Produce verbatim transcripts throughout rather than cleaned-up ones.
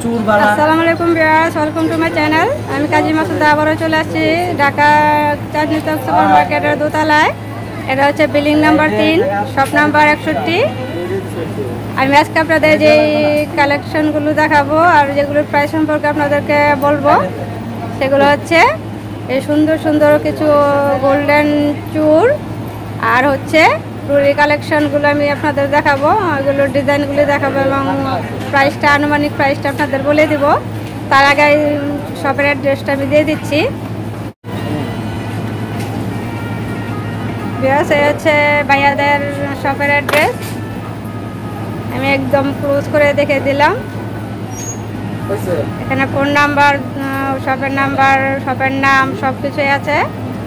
চুর বালা। আসসালামু আলাইকুম viewers, welcome to my channel. আমি কাজী মাসুদা আবারও চলে আসছি ঢাকা চাঁদনী চক সুপার মার্কেটের দোতলায়। এটা হচ্ছে বিল্ডিং নাম্বার তিন, শপ নাম্বার একষট্টি। আমি আজকে আপনাদের যে কালেকশনগুলো দেখাবো আর যেগুলোর প্রাইস সম্পর্কে আপনাদেরকে বলবো, সেগুলো হচ্ছে এই সুন্দর সুন্দর কিছু গোল্ডেন চুর আর হচ্ছে রুরি কালেকশনগুলো আমি আপনাদের দেখাবো, এগুলোর ডিজাইনগুলো দেখাবো এবং প্রাইসটা, আনুমানিক প্রাইসটা আপনাদের বলে দিব। তার আগে শপের অ্যাড্রেসটা আমি দিয়ে দিচ্ছি। বিকজ এই হচ্ছে ভাইয়াদের শপের অ্যাড্রেস, আমি একদম ক্লোজ করে দেখে দিলাম। এখানে ফোন নাম্বার, শপের নাম্বার, শপের নাম সব কিছুই আছে।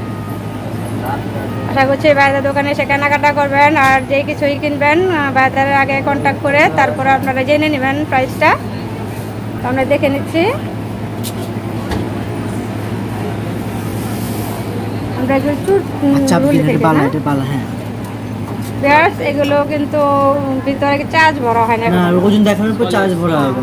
আশা করছি বাইরের দোকানে এসে কেনাকাটা করবেন আর যেই কিছুই কিনবেন বাইরের আগে কন্ট্যাক্ট করে তারপর আপনারা জেনে নেবেন প্রাইসটা। আমরা দেখে নিচ্ছি। আমরা এগুলো এগুলো কিন্তু ভিতরে চার্জ ভরা হয় না, ওজন দেখানোর পর চার্জ ভরা হবে।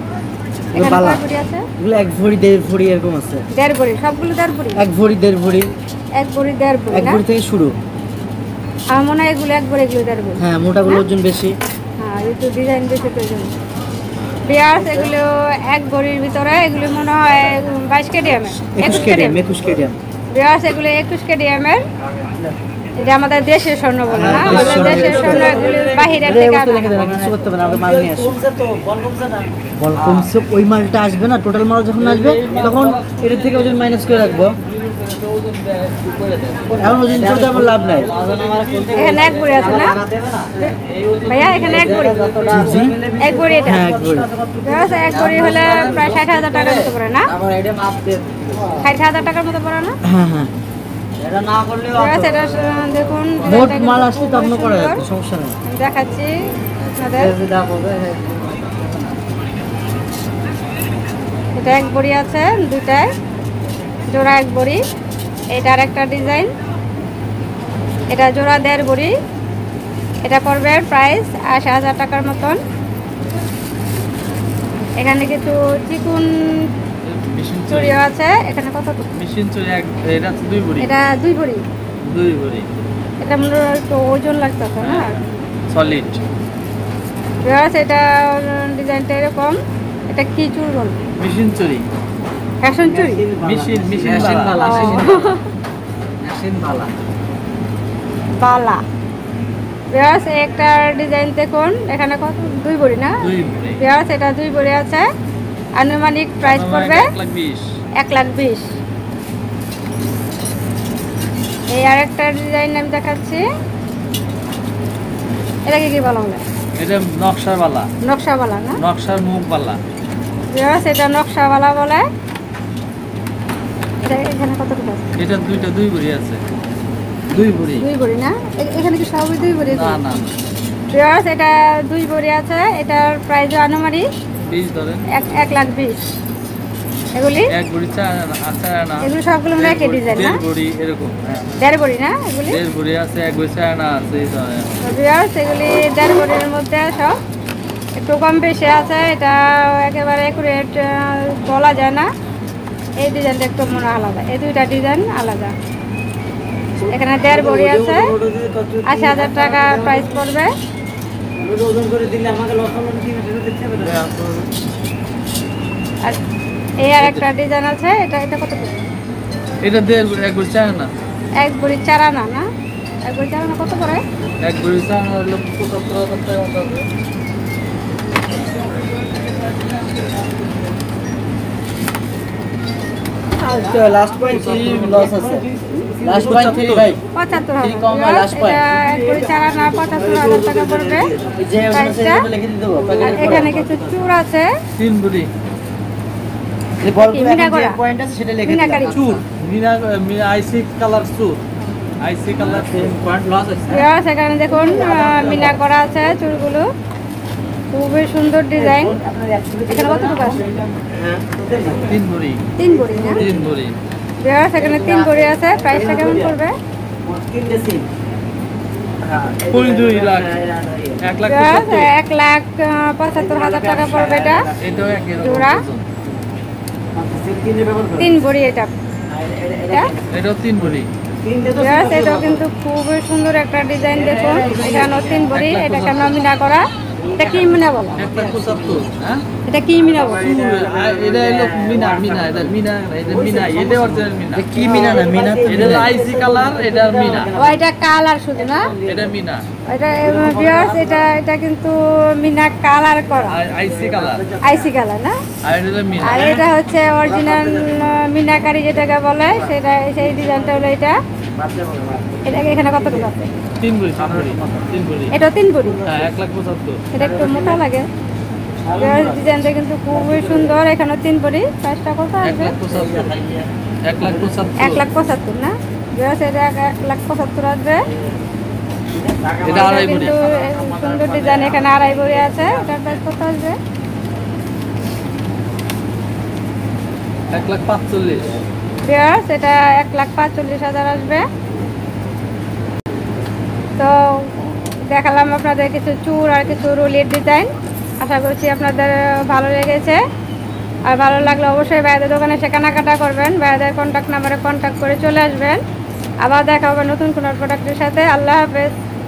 এক ভরি দেড় ভরি এরকম আছে। দেড় ভরি সবগুলো দেড় ভরি, এক ভরি দেড় ভরি, এক ভরি দেড় ভরি, এক ভরি থেকে শুরু। আমার মনে হয় এগুলো এক ভরি, এগুলো দেড় ভরি। হ্যাঁ, মোটাগুলো ওজন বেশি। হ্যাঁ, একটু ডিজাইন বেশি প্রয়োজন। বিয়ার্স এগুলো এক ভরির ভিতরে, এগুলো মনে হয় বাইশ কেডিএমের, একুশ কেডিএম, একুশ কেডিএম। বিয়ার্স এগুলো একুশ কেডিএমের। এটা আমাদের দেশের স্বর্ণ বলে না, আমাদের দেশের স্বর্ণ এগুলো বাহিরের থেকে কিছু করতে হবে না, আমরা মাল নিয়ে আসি। বল কমছে, ওই মালটা আসবে না, টোটাল মাল যখন আসবে তখন এটার থেকে ওজন মাইনাস করে রাখবো। এখন ওজন করতে আমার লাভ নাই। এখানে এক ভরি আছে না ভাইয়া? এখানে এক ভরি, এক ভরি এটা। হ্যাঁ, এক ভরি। বিয়ার্স এক ভরি হলে প্রায় ষাট হাজার টাকার মতো পড়ে না? ষাট হাজার টাকার মতো পড়ে না? হ্যাঁ হ্যাঁ, দেখুন মোট মাল আসলে তখন করা যাবে, সমস্যা নেই। দেখাচ্ছি আপনাদের। এটা এক বড়ি আছে, দুটায় জোড়া এক বড়ি। এটার একটা ডিজাইন, এটা জোড়া দেড় বড়ি। এটা পড়বে প্রাইস আশি হাজার টাকার মতন। এখানে কিছু চিকুন চুড়িও আছে। এখানে কত মেশিন চুড়ি? এটা দুই ভরি। এটা দুই ভরি, দুই ভরি। এটা মনে হয় একটু ওজন লাগতেছে না, সলিড। এটা ডিজাইনটা এরকম। এটা কি চুর বল? মেশিন চুড়ি, ফ্যাশন চুড়ি, মেশিন মেশিন বালা, মেশিন বালা বালা। বিয়ার্স একটা ডিজাইন দেখুন, এখানে কত? দুই ভরি না? দুই ভরি। বিয়ার্স এটা দুই ভরি আছে। আনুমানিক প্রাইস পড়বে এক লাখ বিশ। এক লাখ বিশ। এই আরেকটা ডিজাইন আমি দেখাচ্ছি। এটাকে কি বলা হয়? এটা নকশাওয়ালা। নকশাওয়ালা না? নকশার মুখওয়ালা। বিয়ার্স এটা নকশাওয়ালা বলে। এটা এখানে কত টাকা আছে? এটা দুইটা দুই ভরি আছে। দুই ভরি, দুই ভরি না? এখানে কি সবই দুই ভরি? না না, বিয়ার্স এটা দুই ভরি আছে। এটার প্রাইস আনুমানিক বিশ ধরেন, এক এক লাখ বিশ। এগুলি এক ভরি চার আছে না? এগুলো সবগুলো মানে একই ডিজাইন না? দেড় ভরি এরকম। হ্যাঁ, দেড় ভরি না এগুলি? দেড় ভরি আছে, এক ভরি চার না আছে এই ধরেন। বিয়ার্স এগুলি দেড় ভরির মধ্যে সব একটু কম বেশি আছে। এটা একেবারে একুরেট বলা যায় না। এই ডিজাইনটা একটু মনে আলাদা, এই দুইটা ডিজাইন আলাদা। এখানে দেড় ভরি আছে, আশি হাজার টাকা প্রাইস পড়বে। আর এই আর একটা ডিজাইন আছে। এটা এটা কত? এটা দেড় ভরি, এক ভরি চার না? এক ভরি চার আনা না? এক ভরি চার আনা কত পড়ে? এক ভরি চার না হলো পঁচাত্তর হাজার টাকা মতো হবে। লাস্ট পয়েন্ট লস আছে। লাস্ট পয়েন্ট থ্রি ভাই, পঁচাত্তর থ্রি হাজার। কম হয়, লাস্ট পয়েন্ট। এক ভরি চার আনা পঁচাত্তর হাজার টাকা পড়বে যে প্রাইসটা। লিখে দিয়ে দেবো। আর এখানে কিছু চুর আছে। তিন ভরি। যে বলবো মিনা এখন যে করা। পয়েন্ট আছে সেটা লিখে মিনাকারি। দিলাম। চুর মিনা মিনা আইসি কালার চুর, আইসি কালার পয়েন্ট লস আছে। বিয়ার্স এখানে দেখুন মিনা করা আছে চুলগুলো, খুবই সুন্দর ডিজাইন। এখানে কত টাকা আছে? হ্যাঁ, তিন ভরি। তিন ভরি না? তিন ভরি। বিয়ার্স এখানে তিন ভরি আছে। প্রাইসটা কেমন পড়বে? তিনটে সিম কুড়ি দুই লাখ এক লাখ Viewers, পঁচাত্তর। এক লাখ আহ, পঁচাত্তর হাজার টাকা পড়বে এটা এটাও একই রকম জোড়া। ওজন। তিন ভরি এটা এটা এটাও তিন ভরি। Viewers, এটাও কিন্তু খুবই সুন্দর একটা ডিজাইন দেখুন এখানেও তিন ভরি এটা কেন মিনা করা এটা কি মিনা বলো এক লাখ পঁচাত্তর। হ্যাঁ এটা কি মিনা বলো আর এটা হলো মিনা মিনা এটা মিনা এটা মিনা এটা অরিজিনাল মিনা। এটা কি মিনা না মিনা তো এটা হলো আইসি কালার, এটা মিনা, ও এটা কালার শুধু না এটা মিনা এটা ভিউয়ার্স এটা এটা কিন্তু মিনা কালার করা আর আইসি কালার, আইসি কালার না আর এটা হলো মিনা। আর এটা হচ্ছে অরিজিনাল মিনাকারি যেটাকে বলে সেটা সেই ডিজাইনটা হলো এটা এটা এখানে কত টাকা আছে তিন ভরি তিন ভরি তিন ভরি এটা তিন ভরি হ্যাঁ এক লাখ পঁচাত্তর। এটা একটু মোটা লাগে ডিজাইনটা কিন্তু খুবই সুন্দর এখানে তিন ভরি প্রাইসটা কত এক আসবে লাখ পঁচাত্তর এক লাখ পঁচাত্তর এক লাখ পঁচাত্তর না ভিউয়ার্স এটা এক এক লাখ পঁচাত্তর আসবে এটা আড়াই ভরি। কিন্তু সুন্দর ডিজাইন এখানে আড়াই ভরি আছে এটার প্রাইস কত আসবে এক লাখ পাঁচচল্লিশ। ভিউয়ার্স এটা এক লাখ পাঁচচল্লিশ হাজার আসবে তো দেখালাম আপনাদের কিছু চুর আর কিছু রুলির ডিজাইন আশা করছি আপনাদের ভালো লেগেছে আর ভালো লাগলে অবশ্যই ভাইদের দোকানে এসে কেনাকাটা করবেন ভাইদের কন্ট্যাক্ট নাম্বারে কন্ট্যাক্ট করে চলে আসবেন আবার দেখা হবে নতুন কোনো প্রোডাক্টের সাথে আল্লাহ হাফেজ।